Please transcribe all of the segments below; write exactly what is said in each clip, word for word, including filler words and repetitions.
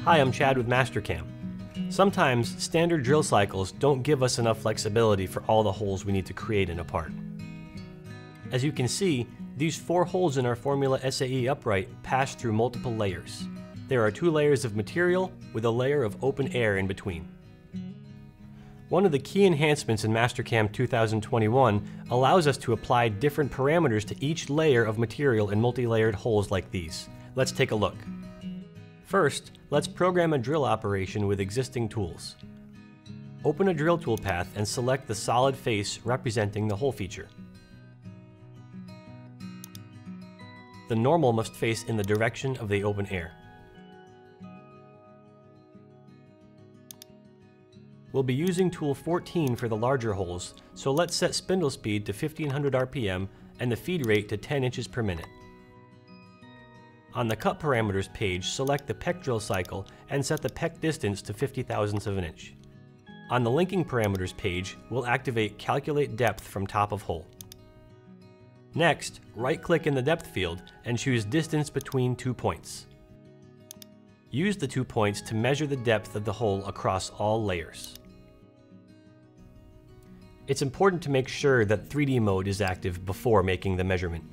Hi, I'm Chad with Mastercam. Sometimes standard drill cycles don't give us enough flexibility for all the holes we need to create in a part. As you can see, these four holes in our Formula S A E Upright pass through multiple layers. There are two layers of material with a layer of open air in between. One of the key enhancements in Mastercam two thousand twenty-one allows us to apply different parameters to each layer of material in multi-layered holes like these. Let's take a look. First, let's program a drill operation with existing tools. Open a drill toolpath and select the solid face representing the hole feature. The normal must face in the direction of the open air. We'll be using tool fourteen for the larger holes, so let's set spindle speed to fifteen hundred R P M and the feed rate to ten inches per minute. On the cut parameters page, select the peck drill cycle and set the peck distance to fifty thousandths of an inch. On the linking parameters page, we'll activate calculate depth from top of hole. Next, right-click in the depth field and choose distance between two points. Use the two points to measure the depth of the hole across all layers. It's important to make sure that three D mode is active before making the measurement.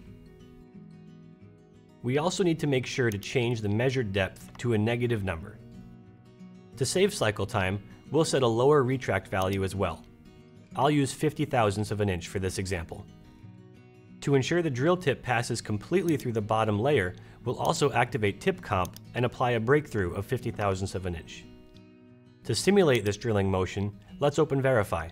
We also need to make sure to change the measured depth to a negative number. To save cycle time, we'll set a lower retract value as well. I'll use fifty thousandths of an inch for this example. To ensure the drill tip passes completely through the bottom layer, we'll also activate tip comp and apply a breakthrough of fifty thousandths of an inch. To simulate this drilling motion, let's open Verify.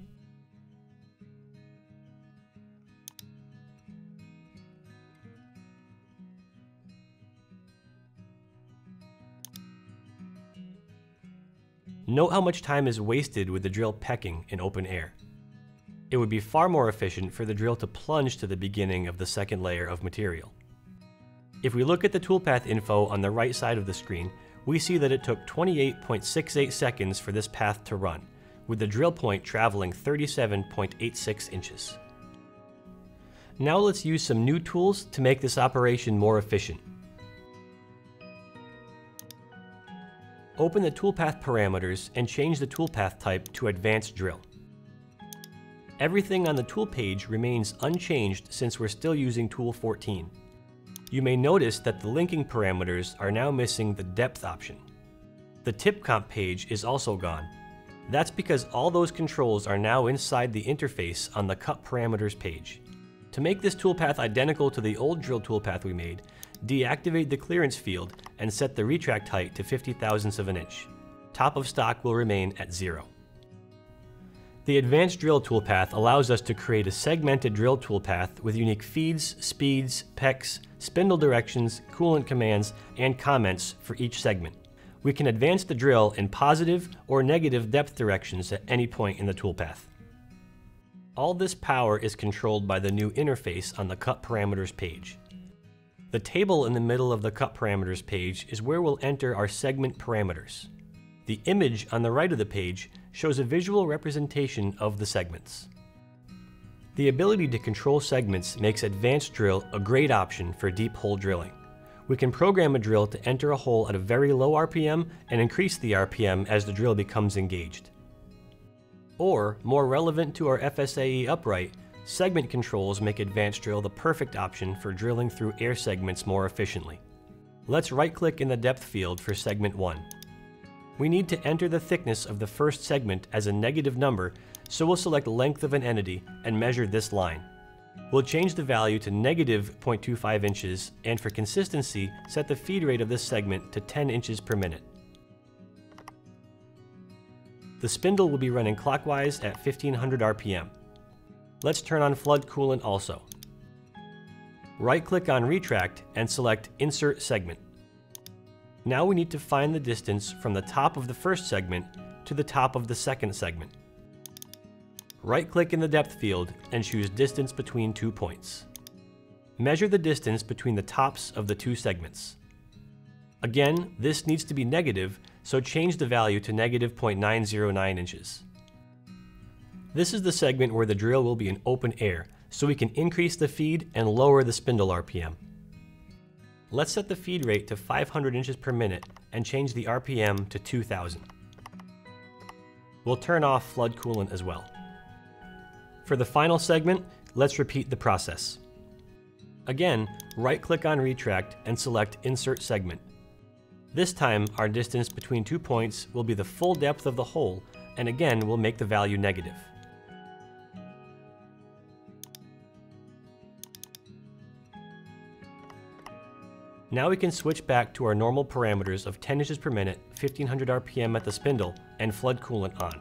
Note how much time is wasted with the drill pecking in open air. It would be far more efficient for the drill to plunge to the beginning of the second layer of material. If we look at the toolpath info on the right side of the screen, we see that it took twenty-eight point six eight seconds for this path to run, with the drill point traveling thirty-seven point eight six inches. Now let's use some new tools to make this operation more efficient. Open the toolpath parameters and change the toolpath type to Advanced Drill. Everything on the tool page remains unchanged since we're still using tool fourteen. You may notice that the linking parameters are now missing the depth option. The tip comp page is also gone. That's because all those controls are now inside the interface on the cut parameters page. To make this toolpath identical to the old drill toolpath we made, deactivate the clearance field and set the retract height to fifty thousandths of an inch. Top of stock will remain at zero. The Advanced Drill toolpath allows us to create a segmented drill toolpath with unique feeds, speeds, pecks, spindle directions, coolant commands, and comments for each segment. We can advance the drill in positive or negative depth directions at any point in the toolpath. All this power is controlled by the new interface on the cut parameters page. The table in the middle of the cut parameters page is where we'll enter our segment parameters. The image on the right of the page shows a visual representation of the segments. The ability to control segments makes Advanced Drill a great option for deep hole drilling. We can program a drill to enter a hole at a very low R P M and increase the R P M as the drill becomes engaged. Or, more relevant to our F S A E Upright, segment controls make Advanced Drill the perfect option for drilling through air segments more efficiently. Let's right-click in the depth field for segment one. We need to enter the thickness of the first segment as a negative number, so we'll select length of an entity and measure this line. We'll change the value to negative zero point two five inches and for consistency, set the feed rate of this segment to ten inches per minute. The spindle will be running clockwise at fifteen hundred R P M. Let's turn on flood coolant also. Right-click on Retract and select Insert Segment. Now we need to find the distance from the top of the first segment to the top of the second segment. Right-click in the depth field and choose Distance between two points. Measure the distance between the tops of the two segments. Again, this needs to be negative, so change the value to negative zero point nine zero nine inches. This is the segment where the drill will be in open air, so we can increase the feed and lower the spindle R P M. Let's set the feed rate to five hundred inches per minute and change the R P M to two thousand. We'll turn off flood coolant as well. For the final segment, let's repeat the process. Again, right-click on Retract and select Insert Segment. This time, our distance between two points will be the full depth of the hole, and again, we'll make the value negative. Now we can switch back to our normal parameters of ten inches per minute, fifteen hundred R P M at the spindle, and flood coolant on.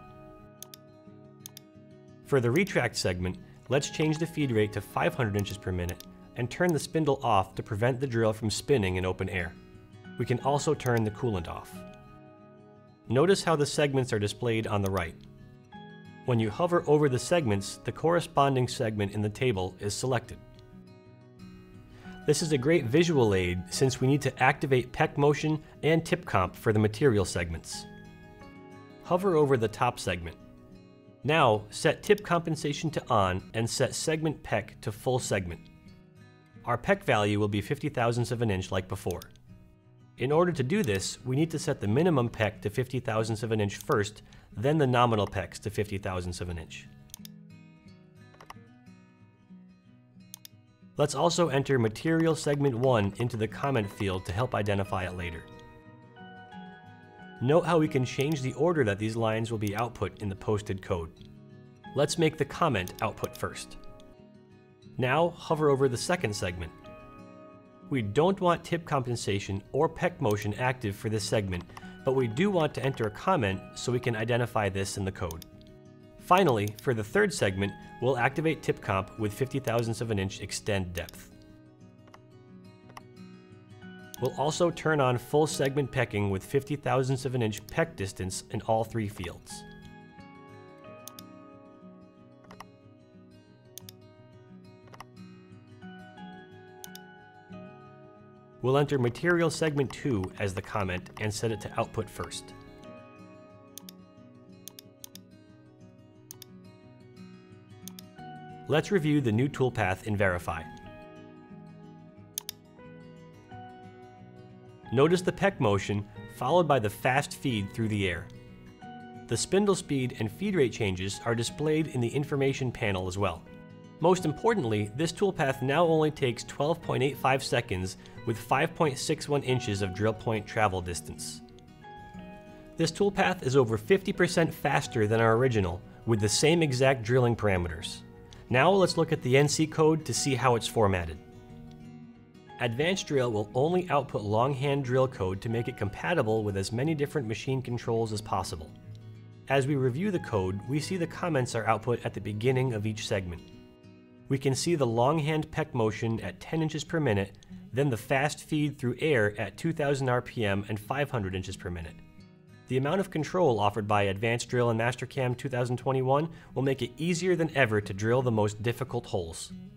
For the retract segment, let's change the feed rate to five hundred inches per minute and turn the spindle off to prevent the drill from spinning in open air. We can also turn the coolant off. Notice how the segments are displayed on the right. When you hover over the segments, the corresponding segment in the table is selected. This is a great visual aid since we need to activate peck motion and tip comp for the material segments. Hover over the top segment. Now, set tip compensation to on and set segment peck to full segment. Our peck value will be fifty thousandths of an inch like before. In order to do this, we need to set the minimum peck to fifty thousandths of an inch first, then the nominal pecks to fifty thousandths of an inch. Let's also enter material segment one into the comment field to help identify it later. Note how we can change the order that these lines will be output in the posted code. Let's make the comment output first. Now hover over the second segment. We don't want tip compensation or peck motion active for this segment, but we do want to enter a comment so we can identify this in the code. Finally, for the third segment, we'll activate tip comp with fifty thousandths of an inch extend depth. We'll also turn on full segment pecking with fifty thousandths of an inch peck distance in all three fields. We'll enter material segment two as the comment and set it to output first. Let's review the new toolpath in Verify. Notice the peck motion followed by the fast feed through the air. The spindle speed and feed rate changes are displayed in the information panel as well. Most importantly, this toolpath now only takes twelve point eight five seconds with five point six one inches of drill point travel distance. This toolpath is over fifty percent faster than our original with the same exact drilling parameters. Now let's look at the N C code to see how it's formatted. Advanced Drill will only output longhand drill code to make it compatible with as many different machine controls as possible. As we review the code, we see the comments are output at the beginning of each segment. We can see the longhand peck motion at ten inches per minute, then the fast feed through air at two thousand R P M and five hundred inches per minute. The amount of control offered by Advanced Drill and Mastercam two thousand twenty-one will make it easier than ever to drill the most difficult holes.